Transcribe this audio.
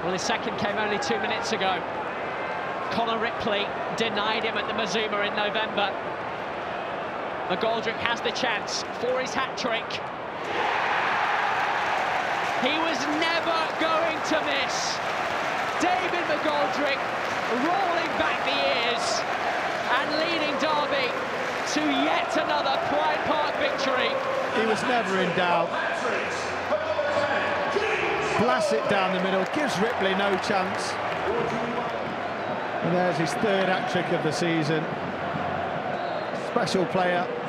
Well, his second came only 2 minutes ago. Conor Ripley denied him at the Mazuma in November. McGoldrick has the chance for his hat-trick. He was never going to miss. David McGoldrick rolling back the years and leading Derby to yet another Pride Park victory. He was never in doubt. Blasts it down the middle, gives Ripley no chance. And there's his third hat-trick of the season. Special player.